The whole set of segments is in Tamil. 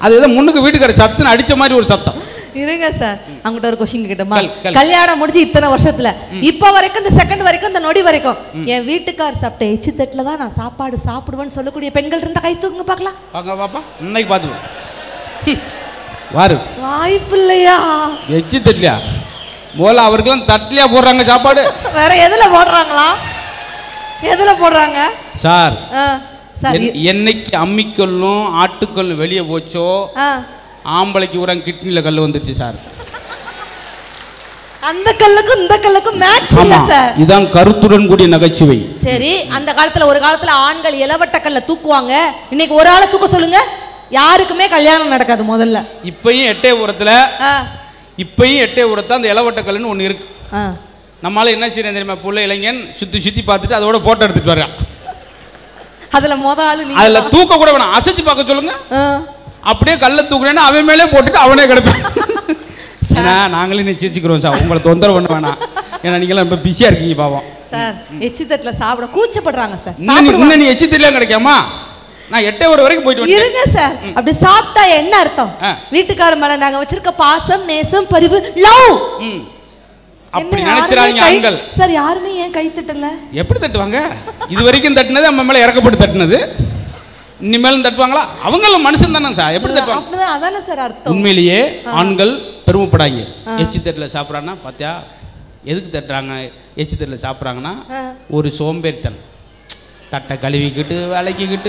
அது ஏதோ முன்னுக்கு வீட்டுக்கார சத்துன்னு அடிச்ச மாதிரி ஒரு சத்தம். இருங்க சார், அவங்ககிட்ட ஒரு கொஸ்டின் கேட்டோமா? கல்யாணம் முடிஞ்சு இத்தனை வருஷத்துல இப்ப வரைக்கும் இந்த செகண்ட் வரைக்கும் இந்த நொடி வரைக்கும் என் வீட்டுக்கார் சாப்பிட்ட எச்சி தட்டுல தான் நான் சாப்பாடு சாப்பிடுவேன்னு சொல்லக்கூடிய பெண்கள் இருந்தா கை தூக்குங்க பார்க்கலாம். வாங்க பாப்பா, இன்னைக்கு பாத்துவோம். வாரு. வாய்ப்பு இல்லையா? எச்சி தட்டலையா? போல அவருக்கெல்லாம் தட்டலையா போடுறாங்க சாப்பாடு? வேற எதுல போடுறாங்களா? எதுல போடுறாங்க சார்? என்னைக்கு அம்மிக்கல்லும் ஆட்டுக்கல்லும் வெளியே போச்சோ ஆம்பளைக்கு ஊரங்க கிட்னில கல் வந்துருச்சு சார். அந்த கல்லுக்கும் இந்த கல்லுக்கும் மேட்ச் இல்ல சார். இதான் கருத்துடன் கூடிய நகைச்சுவை. சரி, அந்த காலத்துல ஒரு காலத்துல ஆண்கள் இளவட்ட கல்ல தூக்குவாங்க. இன்னைக்கு ஒரு ஆளை தூக்க சொல்லுங்க, யாருக்குமே கல்யாணம் நடக்காது. முதல்ல இப்பயும் எட்டயபுரத்துல அந்த இளவட்ட கல்லுன்னு ஒண்ணு இருக்கு. நம்மளால என்ன செய்யணும் தெரியுமா? புள்ள இளைஞன் சுத்தி பார்த்துட்டு அதோட போட்டோ எடுத்துட்டு வர்றான். அதுல தூக்க கூட வேணாம், அசைச்சு பார்க்க சொல்லுங்க. அப்படியே கல்ல தூக்குறேன்னா அவன் மேலே போட்டுட்டு அவனே கிடப்பேன். ஏன்னா நாங்களே நீ சிரிச்சுக்கிறோம் சார், உங்களை தொந்தரவு பண்ண வேணாம். ஏன்னா நீங்களாம் இப்போ பிஸியா இருக்கீங்க பாவம் சார். எச்சி தட்டுல சாப்பிட கூச்சப்படுறாங்க சார். இன்னும் நீ எச்சி தட்டுல கிடைக்காமா? நான் 8 வரைக்கும் போயிட்டு இருங்க சார். அப்படி சாப்பிட்டா என்ன அர்த்தம்? வீட்டுக்காரர் மேல நாங்க வச்சிருக்க பாசம், நேசம், பரிவு, லவ். அப்படி நினைச்சறாங்க ஆண்கள் சார். யாருமே ஏன் கை தட்டல? எப்படி தட்டுவாங்க? இது வரைக்கும் தட்டினது நம்ம மேல இறக்கப்பட்டு தட்டினது, இனிமேலும் தட்டுவாங்களா? அவங்களும் மனுஷன் தானே சார், எப்படி தட்டுவாங்க? அப்படிதான், அதானே சார் அர்த்தம். உண்மையிலேயே ஆண்கள் பெருமைப்படாங்க. எச்சி தட்டுல சாப்பிட்றாங்கன்னா பாத்தியா எதுக்கு தட்டுறாங்க? எச்சி தட்டுல சாப்பிட்றாங்கன்னா ஒரு சோம்பேறித்தனம். தட்டை கழுவிக்கிட்டு விளக்கிக்கிட்டு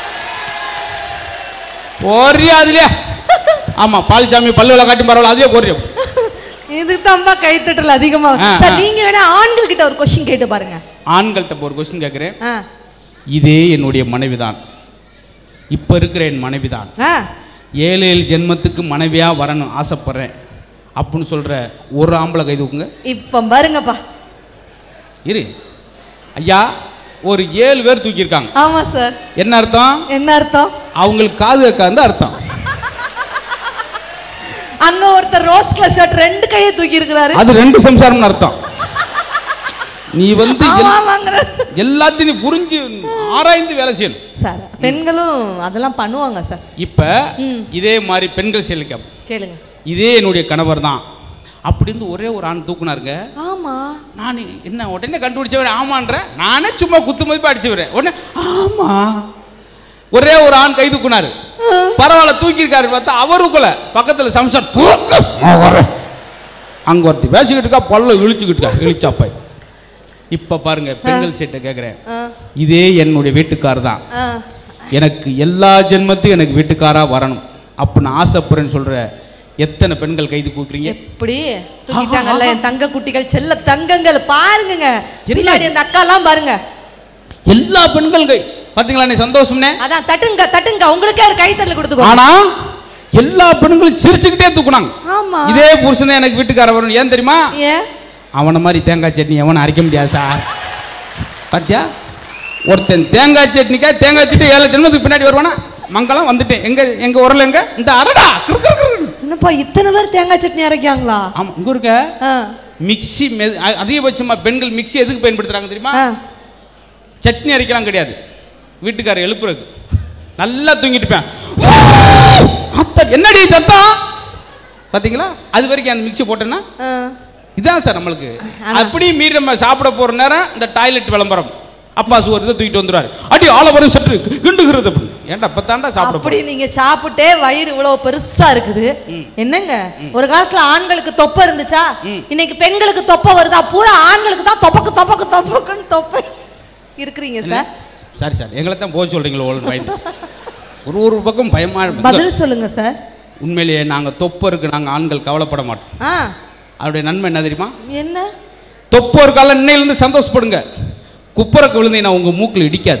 போறியா அதுலயா? ஆமா, பால்சாமி பல்லுல காட்டி பரவாயில்ல, அதுவே போறியா? இதுக்கு தான்பா கை தட்டல் அதிகமா. சார் நீங்க வேணா ஆண்கள் கிட்ட ஒரு கொஸ்டின் கேட்டு பாருங்க. ஆண்கள்கிட்ட ஒரு கொஸ்டின் கேட்கிறேன். இதே என்னுடைய மனைவிதான், இப்ப இருக்கிற என் மனைவிதான், 7 ஜென்மத்துக்கு மனைவியா வரணும் ஆசைப்படுறேன் அப்படின்னு சொல்ற ஒரு ஆம்பளை கை தூக்குங்க. இப்ப பாருங்கப்பா. இரு ஐயா, ஒரு 7 பேர் தூக்கி இருக்காங்க. ஆமா சார். என்ன அர்த்தம்? என்ன அர்த்தம்? அவங்களுக்கு காது கேட்காது அர்த்தம். அங்க ஒருத்தர் ரோஸ் கலர் ஷர்ட் 2 கையை தூக்கி இருக்கிறாரு, அது 2 சம்சாரம்னு அர்த்தம். நீ வந்து எல்லாத்தையும் புரிஞ்சு ஆராய்ந்து வேலை செய்யணும் சார். பெண்களும் அதெல்லாம் பண்ணுவாங்க சார். இப்ப இதே மாதிரி பெண்கள் செயலுக்கு கேளுங்க. இதே என்னுடைய கணவர் தான் அப்படின்னு ஒரே ஒரு ஆண் தூக்குனாருங்க. ஆமா, நான் என்ன உடனே கண்டுபிடிச்சவரே ஆமான்ற, நானே சும்மா குத்து மதிப்பா அடிச்சுவரேன். உடனே ஆமா ஒரே ஒரு ஆண் கை தூக்குனாரு. பரவாயில்ல தூக்கிருக்காரு. பார்த்தா அவருக்குள்ள பக்கத்துல சம்சார் தூக்கு அங்க ஒருத்தி பேசிக்கிட்டு இருக்கா, பல்ல இழுச்சுக்கிட்டு இருக்கா, இழிச்சாப்பாய். இப்ப பாருங்க, பெண்கள் சீட்டை கேட்கிறேன். இதே என்னுடைய வீட்டுக்கார் தான், எனக்கு எல்லா ஜென்மத்தையும் எனக்கு வீட்டுக்காரா வரணும் அப்படின்னு ஆசைப்படுறேன்னு சொல்ற எத்தனை பெண்கள் கைது கூக்குறீங்க? எப்படி தூக்கிட்டாங்கல்ல என் தங்க குட்டிகள், செல்ல தங்கங்கள். பாருங்க பின்னாடி அந்த அக்காலாம் பாருங்க, எல்லா பெண்கள் கை பாத்தீங்களா? நீ சந்தோஷம்னே. அதான் தட்டுங்க தட்டுங்க, உங்களுக்கே ஒரு கை தட்டல கொடுத்துக்கோ. ஆனா எல்லா பெண்களும் சிரிச்சுக்கிட்டே தூக்குனாங்க. ஆமா, இதே புருஷனே எனக்கு வீட்டுக்கார வரணும். ஏன் தெரியுமா? ஏன்? அவனை மாதிரி தேங்காய் சட்னி எவனும் அரைக்க முடியாது சார். பாத்தியா, ஒருத்தன் தேங்காய் சட்னிக்கா தேங்காய் சட்னி 7 ஜென்மத்துக்கு பின்னாடி வருவானா? மங்களம் வந்துட்டேன், எங்க உரல எங்க இந்த அரடா என்னப்பா இத்தனை பேர் தேங்காய் சட்னி அரைக்காங்களா? ஆமா, இங்க இருக்க மிக்ஸி அதிகபட்சமா பெண்கள் மிக்ஸி எதுக்கு பயன்படுத்துறாங்க தெரியுமா? சட்னி அரைக்கலாம் கிடையாது, வீட்டுக்காரர் எழுப்புறதுக்கு. நல்லா தூங்கிட்டு இருப்பேன், என்னடி சத்தம் பாத்தீங்களா? அது வரைக்கும் அந்த மிக்ஸி போட்டேன்னா இதான் சார் நம்மளுக்கு. அப்படி மீறி நம்ம சாப்பிட போற நேரம் இந்த டாய்லெட் விளம்பரம், அப்பா சுவர் இதை தூக்கிட்டு வந்துருவாரு, அடி ஆள வரும் சற்று கிண்டுகிறது. ஏன்டா அப்பதான்டா சாப்பிட. அப்படி நீங்க சாப்பிட்டே வயிறு இவ்வளவு பெருசா இருக்குது என்னங்க? ஒரு காலத்துல ஆண்களுக்கு தொப்பை இருந்துச்சா? இன்னைக்கு பெண்களுக்கு தொப்பை வருதா? பூரா ஆண்களுக்கு தான் தொப்பக்கு தொப்பக்கு தொப்பக்குன்னு தொப்பை இருக்கிறீங்க சார். சரி சார், எங்களை தான் போக சொல்றீங்களோ? ஒரு பக்கம் பயமா. பதில் சொல்லுங்க சார். உண்மையிலேயே நாங்க தொப்பை இருக்கு, நாங்க ஆண்கள் கவலைப்பட மாட்டோம். அவருடைய நன்மை என்ன தெரியுமா? என்ன? தொப்பை ஒரு காலம் இன்னையிலிருந்து சந்தோஷப்படுங்க. குப்பரக்கு விழுந்தீங்கன்னா உங்க மூக்கில் இடிக்காது,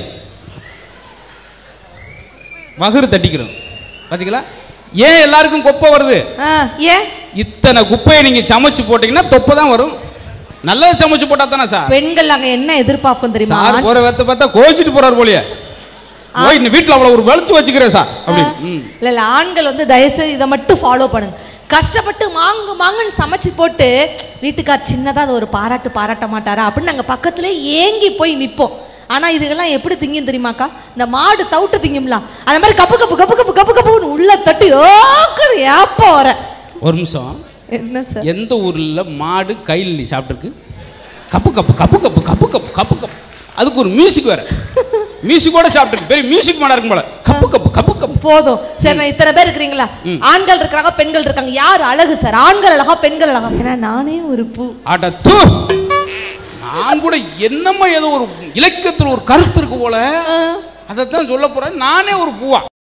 மகுரு தட்டிக்கிறோம். பாத்தீங்களா? ஏன் எல்லாருக்கும் குப்பை வருது? ஏன்? இத்தனை குப்பையை நீங்க சமைச்சு போட்டீங்கன்னா தொப்பை தான் வரும். நல்லதை சமைச்சு போட்டா தானே சார். பெண்கள் அங்க என்ன எதிர்பார்க்கும் தெரியுமா? சார் போற வெத்த பார்த்தா கோச்சிட்டு போறாரு போலியே. ஓய் வீட்டுல அவ்வளவு ஒரு வளர்ச்சி வச்சுக்கிறேன் சார் அப்படி. இல்ல ஆண்கள் வந்து தயவுசெய்து இதை மட்டும் ஃபாலோ பண்ணுங்க. கஷ்டப்பட்டு மாங்குன்னு சமைச்சு போட்டு வீட்டுக்கார் சின்னதா அது ஒரு பாராட்ட மாட்டாரா அப்படின்னு நாங்க பக்கத்துல ஏங்கி போய் நிப்போம். ஆனா இதுகெல்லாம் எப்படி திங்கும் தெரியுமாக்கா? இந்த மாடு தவிட்டு திங்கும்ல, அந்த மாதிரி கப்பு கப்பு கப்பு கப்பு கப்பு கப்புன்னு உள்ள தட்டி ஓக்குன்னு ஏப்ப வர. ஒரு நிமிஷம். என்ன சார்? எந்த ஊர்ல மாடு கையில் நீ சாப்பிட்டுருக்கு? கப்பு கப்பு கப்பு கப்பு கப்பு கப்பு கப்பு கப்பு. அதுக்கு ஒரு மியூசிக் வேற. மியூசிக்கோட சாப்பிட்டு பெரிய மியூசிக் மாடா இருக்கும் போல. கப்பு கப்பு கப்பு கப்பு. போதும் சரி. நான் இத்தனை பேர் இருக்கிறீங்களா, ஆண்கள் இருக்காங்க பெண்கள் இருக்காங்க, யார் அழகு சார்? ஆண்கள் அழகா பெண்கள் அழகா? ஏன்னா நானே ஒரு பூ. ஆட்ட தூ. நான் கூட என்னமோ ஏதோ ஒரு இலக்கியத்தில் ஒரு கருத்து இருக்கு போல, அதைத்தான் சொல்ல போறேன். நானே ஒரு பூவா?